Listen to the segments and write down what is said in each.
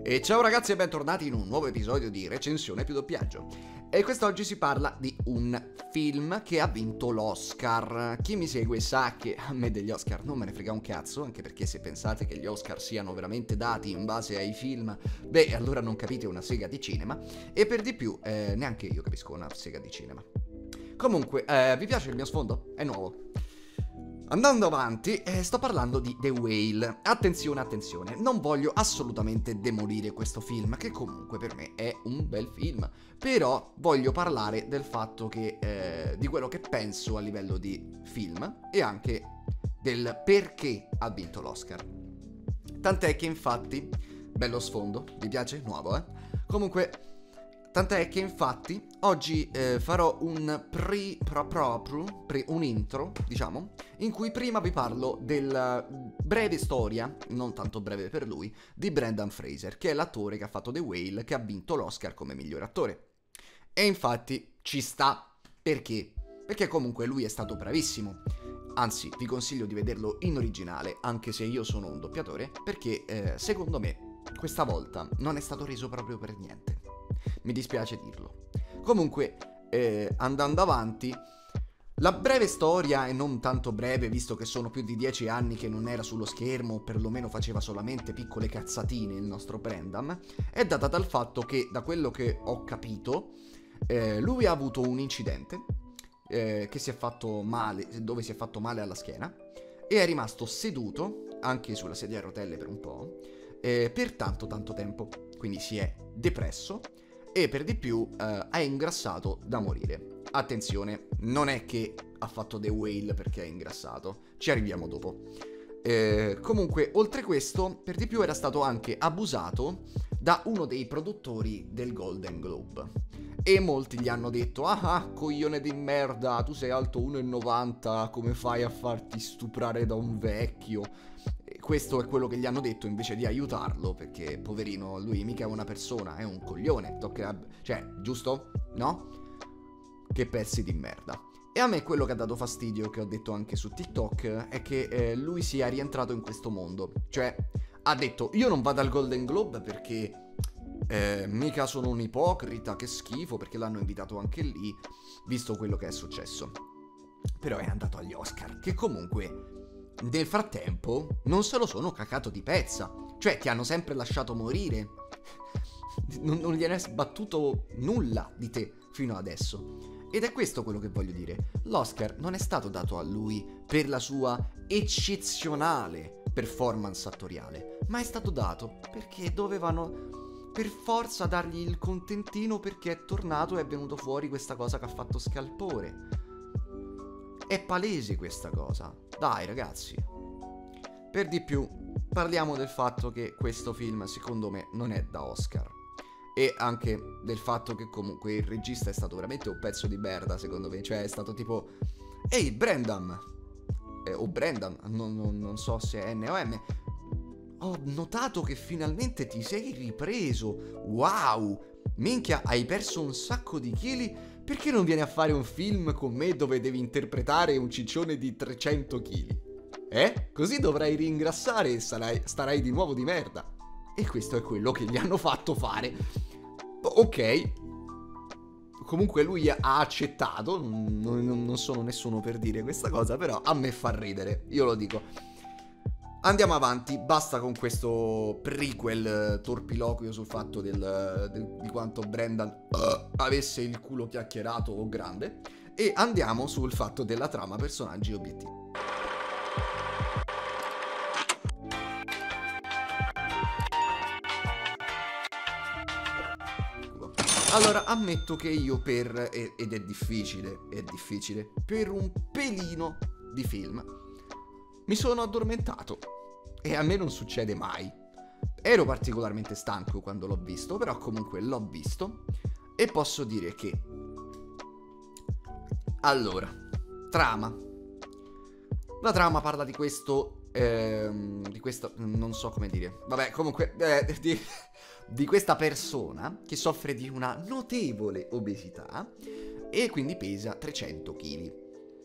E ciao ragazzi e bentornati in un nuovo episodio di Recensione più doppiaggio. E quest'oggi si parla di un film che ha vinto l'Oscar. Chi mi segue sa che a me degli Oscar non me ne frega un cazzo, anche perché se pensate che gli Oscar siano veramente dati in base ai film, beh, allora non capite una sega di cinema. E per di più, neanche io capisco una sega di cinema. Comunque, vi piace il mio sfondo? È nuovo. Andando avanti, sto parlando di The Whale. Attenzione, attenzione, non voglio assolutamente demolire questo film, che comunque per me è un bel film. Però voglio parlare del fatto che, di quello che penso a livello di film e anche del perché ha vinto l'Oscar. Tant'è che infatti, bello sfondo, vi piace? Nuovo, eh? Comunque, tant'è che infatti oggi farò un un intro, diciamo, in cui prima vi parlo della breve storia, non tanto breve per lui, di Brendan Fraser, che è l'attore che ha fatto The Whale, che ha vinto l'Oscar come miglior attore. E infatti ci sta, perché? Perché comunque lui è stato bravissimo. Anzi, vi consiglio di vederlo in originale, anche se io sono un doppiatore, perché secondo me questa volta non è stato reso proprio per niente. Mi dispiace dirlo. Comunque, andando avanti, la breve storia, e non tanto breve, visto che sono più di 10 anni che non era sullo schermo, o perlomeno faceva solamente piccole cazzatine il nostro Brendan, è data dal fatto che, da quello che ho capito, lui ha avuto un incidente che si è fatto male, dove si è fatto male alla schiena, e è rimasto seduto, anche sulla sedia a rotelle per un po', per tanto tempo. Quindi si è depresso e per di più è ingrassato da morire. Attenzione, non è che ha fatto The Whale perché è ingrassato, ci arriviamo dopo. Comunque, oltre questo, per di più era stato anche abusato da uno dei produttori del Golden Globe. E molti gli hanno detto: ah, coglione di merda, tu sei alto 1,90, come fai a farti stuprare da un vecchio? E questo è quello che gli hanno detto invece di aiutarlo, perché poverino, lui mica è una persona, è un coglione. Cioè, giusto? No? Che pezzi di merda. E a me quello che ha dato fastidio, che ho detto anche su TikTok, è che lui sia rientrato in questo mondo. Cioè, ha detto: io non vado al Golden Globe perché mica sono un ipocrita, che schifo, perché l'hanno invitato anche lì, visto quello che è successo. Però è andato agli Oscar, che comunque nel frattempo non se lo sono cacato di pezza. Cioè, ti hanno sempre lasciato morire. Non gliene è sbattuto nulla di te fino adesso. Ed è questo quello che voglio dire. L'Oscar non è stato dato a lui per la sua eccezionale performance attoriale, ma è stato dato perché dovevano per forza dargli il contentino, perché è tornato e è venuto fuori questa cosa che ha fatto scalpore. È palese questa cosa. Dai ragazzi. Per di più, parliamo del fatto che questo film secondo me non è da Oscar. E anche del fatto che comunque il regista è stato veramente un pezzo di merda, secondo me. Cioè è stato tipo: ehi Brendan, o Brendan, non so se è N o M, ho notato che finalmente ti sei ripreso. Wow, minchia, hai perso un sacco di chili. Perché non vieni a fare un film con me dove devi interpretare un ciccione di 300 chili? Così dovrai ringrassare e starai di nuovo di merda. E questo è quello che gli hanno fatto fare. Ok. Comunque lui ha accettato. Non sono nessuno per dire questa cosa, però a me fa ridere, io lo dico. Andiamo avanti, basta con questo prequel torpiloquio sul fatto di quanto Brendan avesse il culo chiacchierato o grande, e andiamo sul fatto della trama, personaggi e obiettivi. Allora, ammetto che io ed è difficile, per un pelino di film mi sono addormentato. E a me non succede mai. Ero particolarmente stanco quando l'ho visto, però comunque l'ho visto. E posso dire che... Allora, trama. La trama parla di questo... di questo... non so come dire. Vabbè, comunque... di questa persona che soffre di una notevole obesità e quindi pesa 300 kg.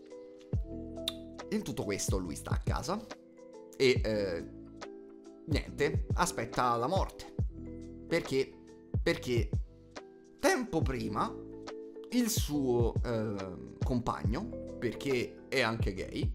In tutto questo lui sta a casa e niente, aspetta la morte. Perché? Perché tempo prima il suo compagno, perché è anche gay,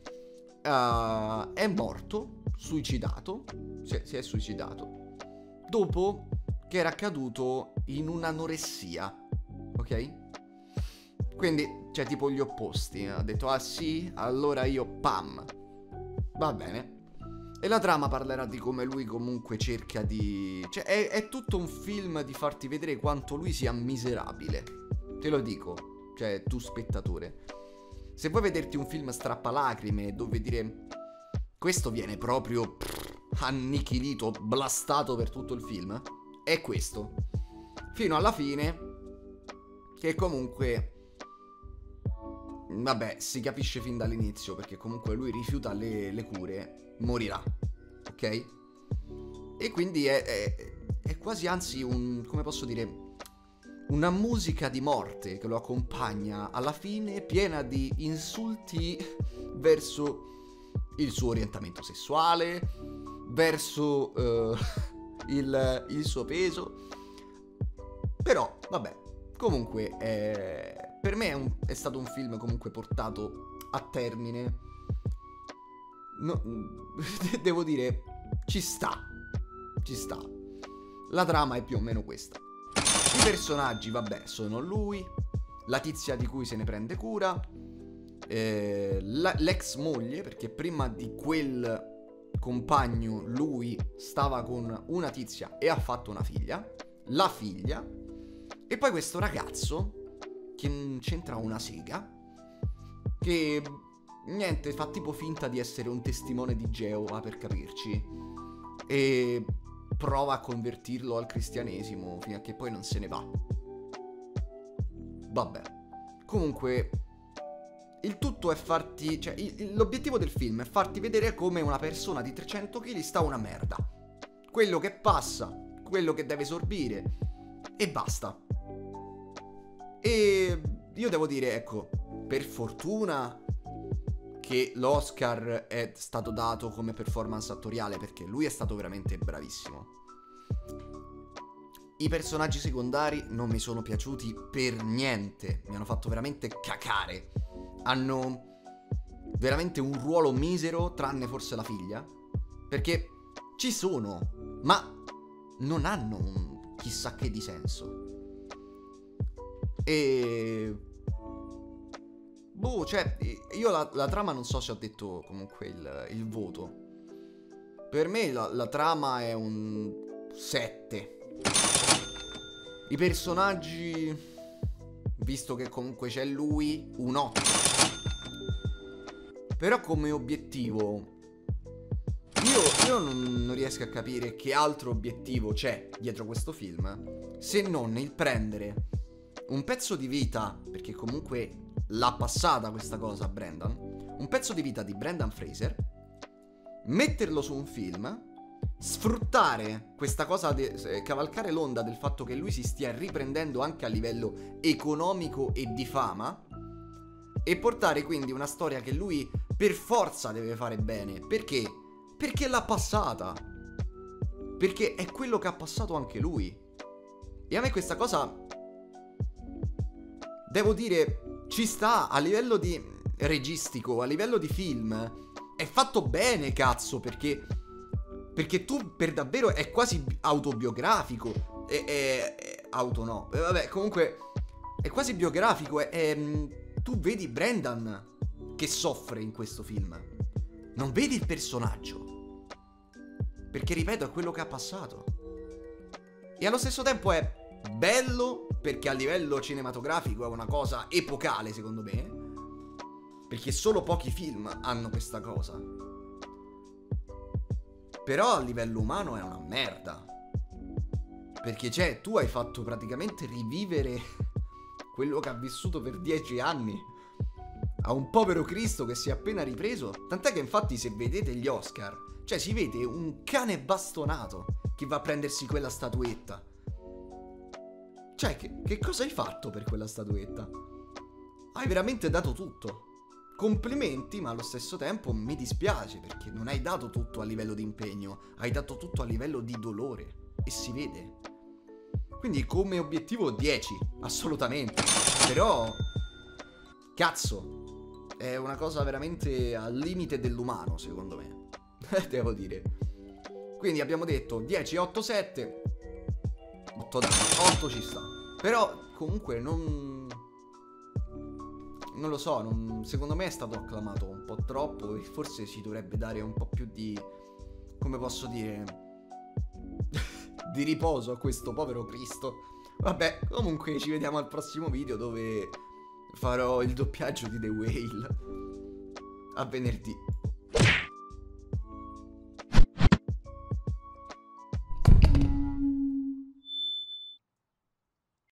è morto, suicidato, si è suicidato, dopo che era caduto in un'anoressia, ok? Quindi c'è tipo gli opposti, ha detto ah sì, allora io pam, va bene. E la trama parlerà di come lui comunque cerca di... Cioè è tutto un film di farti vedere quanto lui sia miserabile. Te lo dico, cioè tu spettatore. Se vuoi vederti un film strappalacrime dove dire questo viene proprio annichilito, blastato per tutto il film, è questo. Fino alla fine, che comunque... Vabbè, si capisce fin dall'inizio, perché comunque lui rifiuta le cure, morirà, ok? E quindi è quasi anzi un, come posso dire, una musica di morte che lo accompagna alla fine, piena di insulti verso il suo orientamento sessuale, verso il suo peso. Però, vabbè, comunque per me è stato un film comunque portato a termine. No, devo dire, ci sta. La trama è più o meno questa. I personaggi, vabbè, sono lui, la tizia di cui se ne prende cura, l'ex moglie, perché prima di quel compagno lui stava con una tizia e ha fatto una figlia, la figlia, e poi questo ragazzo che non c'entra una sega, che niente, fa tipo finta di essere un testimone di Geova, per capirci, e prova a convertirlo al cristianesimo fino a che poi non se ne va. Vabbè, comunque il tutto è farti, cioè l'obiettivo del film è farti vedere come una persona di 300 kg sta una merda, quello che passa, quello che deve sorbire e basta. E io devo dire, ecco, per fortuna che l'Oscar è stato dato come performance attoriale, perché lui è stato veramente bravissimo. I personaggi secondari non mi sono piaciuti per niente, mi hanno fatto veramente cacare. Hanno veramente un ruolo misero, tranne forse la figlia, perché ci sono, ma non hanno un chissà che di senso. E... boh, cioè, io la trama non so se ho detto comunque il voto. Per me la trama è un 7. I personaggi, visto che comunque c'è lui, un 8. Però come obiettivo, io non riesco a capire che altro obiettivo c'è dietro questo film, se non il prendere un pezzo di vita, perché comunque l'ha passata questa cosa a Brendan, un pezzo di vita di Brendan Fraser, metterlo su un film, sfruttare questa cosa, cavalcare l'onda del fatto che lui si stia riprendendo anche a livello economico e di fama, e portare quindi una storia che lui per forza deve fare bene. Perché? Perché l'ha passata, perché è quello che ha passato anche lui. E a me questa cosa, devo dire, ci sta a livello di registico, a livello di film. È fatto bene, cazzo, perché tu per davvero è quasi autobiografico. Auto no. Vabbè, comunque è quasi biografico. Tu vedi Brendan che soffre in questo film. Non vedi il personaggio. Perché, ripeto, è quello che ha passato. E allo stesso tempo è bello perché a livello cinematografico è una cosa epocale, secondo me, perché solo pochi film hanno questa cosa. Però a livello umano è una merda, perché cioè tu hai fatto praticamente rivivere quello che ha vissuto per 10 anni a un povero Cristo che si è appena ripreso. Tant'è che infatti se vedete gli Oscar, cioè si vede un cane bastonato che va a prendersi quella statuetta. Cioè, che cosa hai fatto per quella statuetta? Hai veramente dato tutto. Complimenti, ma allo stesso tempo mi dispiace, perché non hai dato tutto a livello di impegno, hai dato tutto a livello di dolore. E si vede. Quindi come obiettivo 10, assolutamente. Però, cazzo, è una cosa veramente al limite dell'umano, secondo me. Devo dire. Quindi abbiamo detto 10, 8, 7. 8 dai, 8 ci sta. Però comunque non lo so, secondo me è stato acclamato un po' troppo e forse si dovrebbe dare un po' più di, come posso dire, di riposo a questo povero Cristo. Vabbè, comunque ci vediamo al prossimo video dove farò il doppiaggio di The Whale. A venerdì.